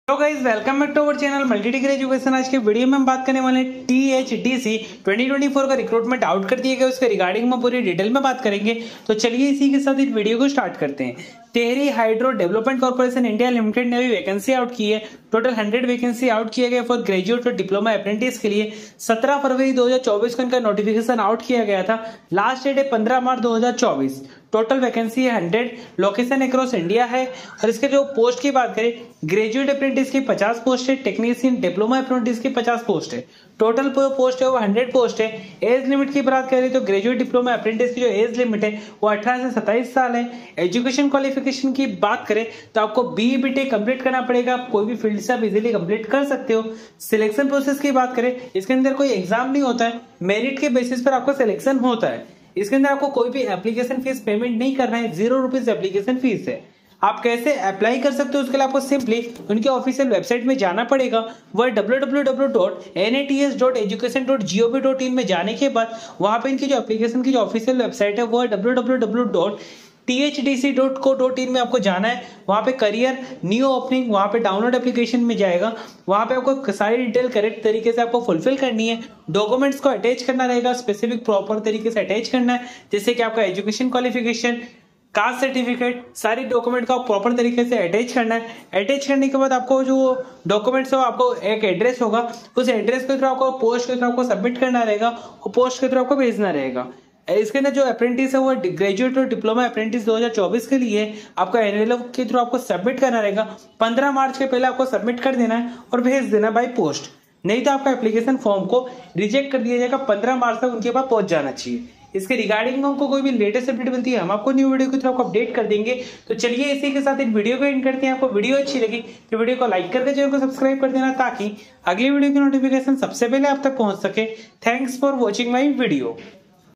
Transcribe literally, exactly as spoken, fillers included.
तो guys welcome back to our channel multi degree education. आज के वीडियो में हम बात करने वाले हैं T H D C twenty twenty four का रिक्रूटमेंट आउट कर दिया गया, उसके रिगार्डिंग में पूरी डिटेल में बात करेंगे। तो चलिए इसी के साथ इस वीडियो को स्टार्ट करते हैं। Tehri hydro development corporation India limited ने भी वैकेंसी आउट की है। टोटल हंड्रेड वैकेंसी आउट किया गया फॉर ग्रेजुएट और डिप्लोमा अप्रेंटिस के लिए। सत्रह फरवरी दो हजार चौबीस को इनका नोटिफिकेशन आउट किया गया था। लास्ट डेट है पंद्रह मार्च दो हजार चौबीस। टोटल वैकेंसी है हंड्रेड। लोकेशन अक्रॉस इंडिया है। और इसके जो पोस्ट की बात करें, ग्रेजुएट अप्रेंटिस की पचास पोस्ट है, टेक्नीशियन डिप्लोमा अप्रेंटिस की पचास पोस्ट है। टोटल पोस्ट है वो हंड्रेड पोस्ट है। एज लिमिट की बात करें तो ग्रेजुएट डिप्लोमा अप्रेंटिस की जो एज लिमिट है वो अठारह से सत्ताईस साल है। एजुकेशन क्वालिफिकेशन की बात करें तो आपको बी बी टेक कंप्लीट करना पड़ेगा। कोई भी फील्ड से आप इजीली कंप्लीट कर सकते हो। सिलेक्शन प्रोसेस की बात करें, इसके अंदर कोई एग्जाम नहीं होता है, मेरिट के बेसिस पर आपको सिलेक्शन होता है। इसके अंदर आपको कोई भी एप्लीकेशन फीस पेमेंट नहीं करना है, जीरो रुपीज एप्लीकेशन फीस है। आप कैसे अप्लाई कर सकते हो उसके लिए आपको सिंपली उनके ऑफिशियल वेबसाइट में जाना पड़ेगा। वह W W W dot N A T S dot education dot G O V dot in में जाने के बाद वहां पे इनकी जो एप्लीकेशन की जो ऑफिशियल वेबसाइट है वह W W W dot T H D C dot co dot in में आपको जाना है। वहां पे करियर न्यू ओपनिंग, वहां पे डाउनलोड एप्लीकेशन में जाएगा। वहां पे आपको सारी डिटेल करेक्ट तरीके से आपको फुलफिल करनी है। डॉक्यूमेंट्स को अटैच करना रहेगा, स्पेसिफिक प्रॉपर तरीके से अटैच करना है, जैसे कि आपका एजुकेशन क्वालिफिकेशन, कास्ट सर्टिफिकेट, सारी डॉक्यूमेंट का प्रॉपर तरीके से अटैच करना है। अटैच करने के बाद आपको जो डॉक्यूमेंट्स हो, आपको एक एड्रेस होगा, उस एड्रेस के थ्रू आपको पोस्ट के थ्रू आपको सबमिट करना रहेगा और पोस्ट के थ्रू आपको भेजना रहेगा। इसके अंदर जो अप्रेंटिस है वो ग्रेजुएट और डिप्लोमा अप्रेंटिस दो हजार चौबीस के लिए आपको एनवेलप के थ्रू आपको सबमिट करना रहेगा। पंद्रह मार्च के पहले आपको सबमिट कर देना है और भेज देना बाय पोस्ट, नहीं तो आपका एप्लीकेशन फॉर्म को रिजेक्ट कर दिया जाएगा। पंद्रह मार्च तक उनके पास पहुंच जाना चाहिए। इसके रिगार्डिंग में हमको कोई भी लेटेस्ट अपडेट बनती है हम आपको न्यू वीडियो के थ्रू आपको अपडेट कर देंगे। तो चलिए इसी के साथ इस वीडियो को एंड करते हैं। आपको वीडियो अच्छी लगी तो वीडियो को लाइक करके चैनल को सब्सक्राइब कर देना ताकि अगली वीडियो की नोटिफिकेशन सबसे पहले आप तक पहुंच सके। Thanks for watching my video.